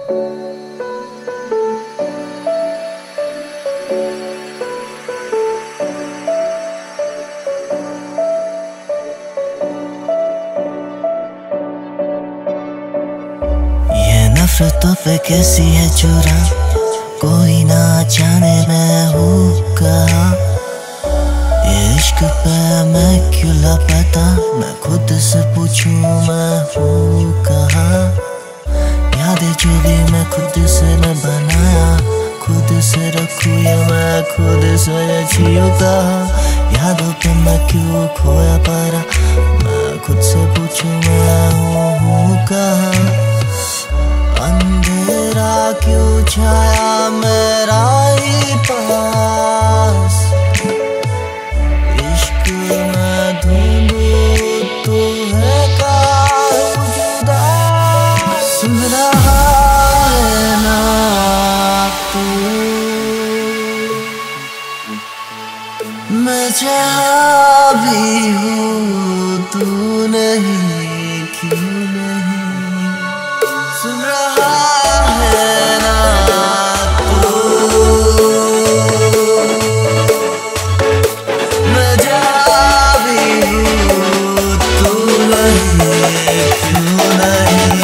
नफरतों पे कैसी है चुरा, कोई ना जाने मैं हूँ कहाँ। इश्क पे मैं क्यों लापता, मैं खुद से पूछूं मैं हूँ कहाँ। यादें जो भी मैं खुद से न बनाया, खुद से रखूँ या मैं खुद से जियूँ कहाँ। यादों पे मैं क्यों खोया पड़ा, मैं खुद से पूछूं मैं हूँ कहाँ। अंधेरा क्यों छाया मेरा ही पास, इश्क में ढूंढूं तू है कहाँ जुदा। सुन रहा है ना तू, मैं जहाँ भी हूँ तू नहीं, क्यों नहीं। सुन रहा है ना तू, मैं जहाँ भी हूँ तू नहीं, क्यों नहीं।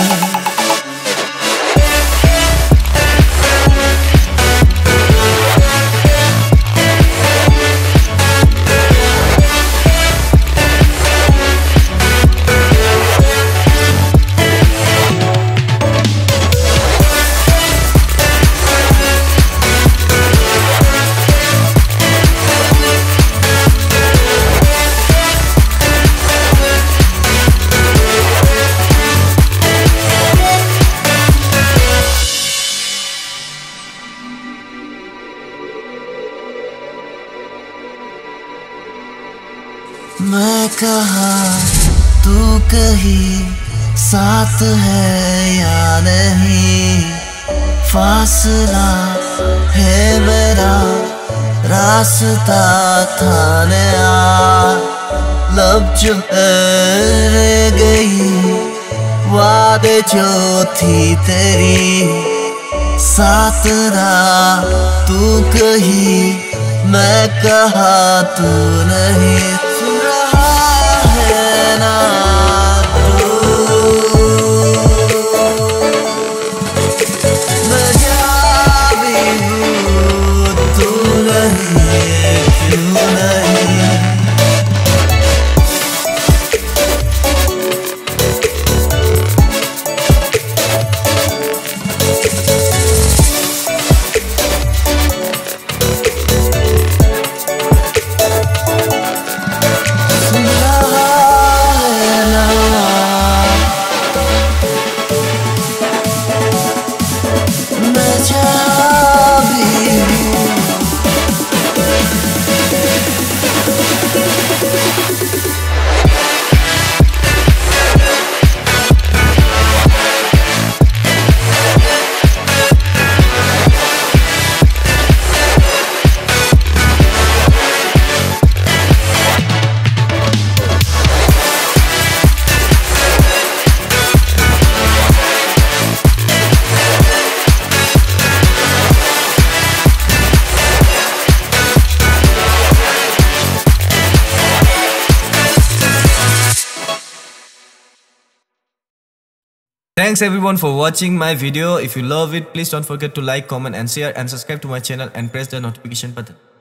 मैं कहाँ तू कहीं, साथ है या नहीं। फासला है मेरा, रास्ता था नया। लब जो रह गई, वादे जो थी तेरी। साथ रहा तू कहीं, मैं कहाँ तू नहीं। सुन रहा है ना तू, मैं जहाँ भी हूँ तू नहीं, क्यों नहीं। Thanks everyone for watching my video. If you love it, please don't forget to like, comment and share and subscribe to my channel and press the notification button.